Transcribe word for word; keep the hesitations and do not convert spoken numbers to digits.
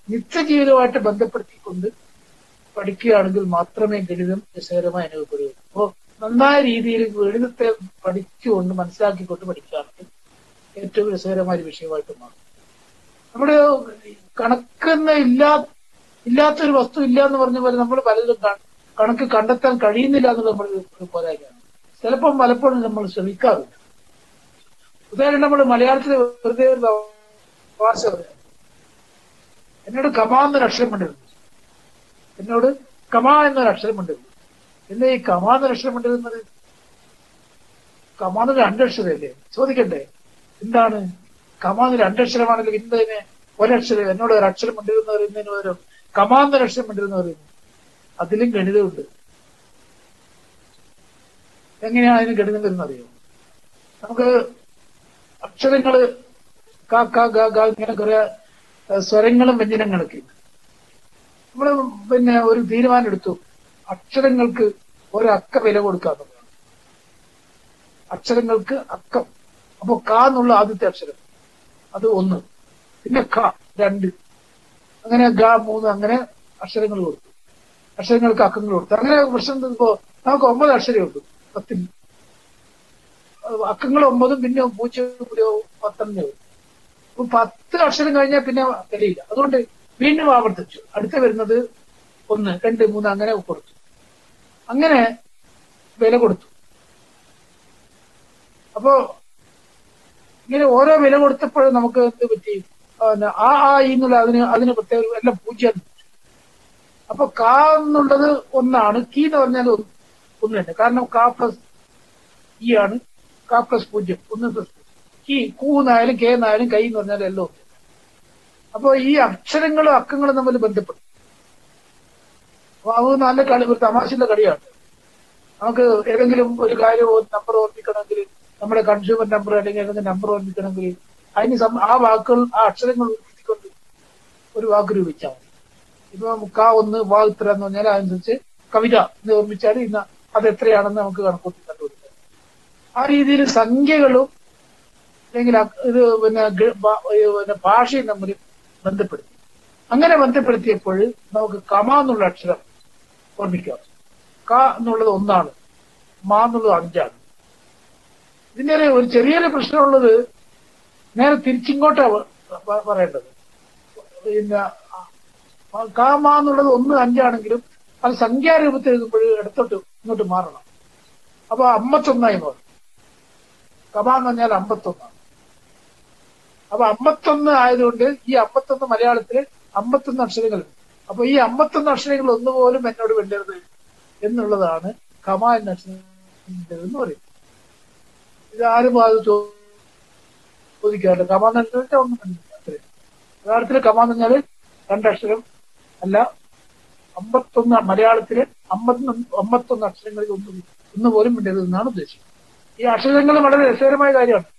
നിത്യജീവിതമായിട്ട് ബന്ധപ്പെടുത്തിക്കൊണ്ട് പഠിക്കുകയാണെങ്കിൽ മാത്രമേ ഗണിതം രസകരമായി അനുഭവപ്പെടുകയുള്ളൂ. അപ്പോൾ നന്നായ രീതിയിൽ ഗണിതത്തെ പഠിച്ചുകൊണ്ട് മനസ്സിലാക്കിക്കൊണ്ട് പഠിക്കുകയാണെങ്കിൽ ഏറ്റവും രസകരമായ ഒരു വിഷയമായിട്ട് മാറും. നമ്മുടെ കണക്കെന്ന് ഇല്ലാ ഇല്ലാത്തൊരു വസ്തു ഇല്ല എന്ന് പറഞ്ഞ പോലെ നമ്മൾ പലരും കണക്ക് കണ്ടെത്താൻ കഴിയുന്നില്ല എന്നുള്ള നമ്മൾ ഒരു പോരായ്മയാണ്. ചിലപ്പം പലപ്പോഴും നമ്മൾ ശ്രമിക്കാറുണ്ട്. ഉദാഹരണം നമ്മൾ മലയാളത്തിൽ വെറുതെ ഒരു ഭാഷ പറയാം. എന്നോട് കമാ എന്നൊരു അക്ഷരം കൊണ്ടിരുന്നു. എന്നോട് കമാ എന്നൊരു അക്ഷരം കൊണ്ടിരുന്നു. എന്താ ഈ കമാ എന്നൊരു അക്ഷരം കൊണ്ടിരുന്നത്? കമാന്ന് രണ്ടക്ഷരമല്ലേ? ചോദിക്കണ്ടേ എന്താണ് കമാന്ന് രണ്ടക്ഷരമാണെങ്കിൽ ഇന്നതിന് ഒരക്ഷരം എന്നോട് ഒരു അക്ഷരം കൊണ്ടിരുന്ന പറയുന്നതിന് പകരം കമാന്നൊരു അക്ഷരം കൊണ്ടിരുന്ന പറയുന്നു. അതിലും ഗണിതമുണ്ട്. എങ്ങനെയാണ് അതിന് ഗണിതം വരുന്നത് അറിയോ? നമുക്ക് അക്ഷരങ്ങള് ക ക ഗ ഗ ഇങ്ങനെ കുറെ സ്വരങ്ങളും വ്യഞ്ജനങ്ങളൊക്കെ ഉണ്ട്. നമ്മള് പിന്നെ ഒരു തീരുമാനം എടുത്തു, അക്ഷരങ്ങൾക്ക് ഒരു അക്ക വില കൊടുക്കാന്നുള്ളതാണ്. അക്ഷരങ്ങൾക്ക് അക്കം. അപ്പൊ ക എന്നുള്ള ആദ്യത്തെ അക്ഷരം അത് ഒന്ന്, പിന്നെ ക രണ്ട്, അങ്ങനെ ഗ മൂന്ന്, അങ്ങനെ അക്ഷരങ്ങൾ കൊടുത്തു. അക്ഷരങ്ങൾക്ക് അക്കങ്ങൾ കൊടുത്തു. അങ്ങനെ പ്രശ്നം ഇപ്പോ നമുക്ക് ഒമ്പത് അക്ഷരമേ ഉള്ളൂ പത്തിന്. അക്കങ്ങൾ ഒമ്പതും പിന്നെ പൂജ്യം പത്തെണ്ണേ ഉള്ളൂ. അപ്പൊ പത്ത് അക്ഷരം കഴിഞ്ഞാൽ പിന്നെ വിലയില്ല. അതുകൊണ്ട് വീണ്ടും ആവർത്തിച്ചു. അടുത്ത വരുന്നത് ഒന്ന്, രണ്ട്, മൂന്ന്, അങ്ങനെ കൊടുത്തു. അങ്ങനെ വില കൊടുത്തു. അപ്പോ ഇങ്ങനെ ഓരോ വില കൊടുത്തപ്പോഴും നമുക്ക് എന്ത് പറ്റി? ആ ആ എന്നുള്ള അതിന് അതിന് പ്രത്യേക എല്ലാം പൂജ്യം. അപ്പൊ കാ എന്നുള്ളത് ഒന്നാണ്, കീ എന്ന് പറഞ്ഞാൽ ഒന്ന് തന്നെ. കാരണം കാ പ്ലസ് ഇ ആണ്. കാ പ്ലസ് പൂജ്യം ഒന്ന് പ്ലസ് കീ. കൂ എന്നായാലും കെ എന്നായാലും കൈ എന്ന് പറഞ്ഞാൽ എല്ലാം ഒന്ന്. അപ്പൊ ഈ അക്ഷരങ്ങളും അക്കങ്ങളും തമ്മിൽ ബന്ധപ്പെടും. അപ്പൊ അത് നല്ല കളി, ഒരു തമാശയുള്ള കളിയാണ്. നമുക്ക് ഏതെങ്കിലും ഒരു കാര്യം നമ്പർ ഓർമ്മിക്കണമെങ്കിൽ, നമ്മുടെ കൺസ്യൂമർ നമ്പർ അല്ലെങ്കിൽ ഏതെങ്കിലും നമ്പർ ഓർമ്മിക്കണമെങ്കിൽ അതിന് ആ വാക്കുകൾ ആ അക്ഷരങ്ങൾ ഉൾപ്പെടുത്തിക്കൊണ്ട് ഒരു വാക്ക് രൂപിച്ചാൽ മതി. ഇപ്പൊ ക ഒന്ന് വാ ഇത്ര എന്ന് പറഞ്ഞാൽ അതനുസരിച്ച് കവിത എന്ന് ഓർമ്മിച്ചാൽ ഇന്ന് അത് എത്രയാണെന്ന് നമുക്ക് കണക്കൂട്ടി കണ്ടുപിടിക്കാം. ആ രീതിയിൽ സംഖ്യകളും അല്ലെങ്കിൽ ഇത് പിന്നെ പിന്നെ ഭാഷയും തമ്മിൽ ബന്ധപ്പെടുത്തി. അങ്ങനെ ബന്ധപ്പെടുത്തിയപ്പോൾ നമുക്ക് കമ എന്നുള്ള അക്ഷരം ഓർമ്മിക്കാം. ക എന്നുള്ളത് ഒന്നാണ്, മാ എന്നുള്ളത് അഞ്ചാണ്. ഇതിന്റെ ഒരു ചെറിയൊരു പ്രശ്നമുള്ളത് നേരെ തിരിച്ചിങ്ങോട്ടാണ് പറയേണ്ടത്. പിന്നെ ക മാ എന്നുള്ളത് ഒന്ന് അഞ്ചാണെങ്കിലും അത് സംഖ്യാരൂപത്തിൽ എഴുതുമ്പോൾ ഇടത്തോട്ട് ഇങ്ങോട്ട് മാറണം. അപ്പൊ അമ്പത്തൊന്നായി മാറും. കമ എന്ന് പറഞ്ഞാൽ അമ്പത്തൊന്നാണ്. അപ്പൊ അമ്പത്തൊന്ന് ആയതുകൊണ്ട് ഈ അമ്പത്തൊന്ന് മലയാളത്തില് അമ്പത്തൊന്ന് അക്ഷരങ്ങളുണ്ട്. അപ്പൊ ഈ അമ്പത്തൊന്ന് അക്ഷരങ്ങൾ ഒന്നുപോലും എന്നോട് വേണ്ടത് എന്നുള്ളതാണ് കമ എന്ന അക്ഷരം എന്ന് പറയും. ഇതാരും അത് ചോദിക്കാറില്ല. കമ എന്ന് വെച്ചാൽ ഒന്നും അത്രയും. യഥാർത്ഥത്തില് കമ എന്ന് പറഞ്ഞാല് രണ്ടക്ഷരം അല്ല, അമ്പത്തൊന്ന് മലയാളത്തില് അമ്പത്തൊന്ന് അമ്പത്തൊന്ന് അക്ഷരങ്ങളിൽ ഒന്നും ഒന്നുപോലും വേണ്ടത് എന്നാണ് ഉദ്ദേശിക്കുന്നത്. ഈ അക്ഷരങ്ങൾ വളരെ രസകരമായ കാര്യമാണ്.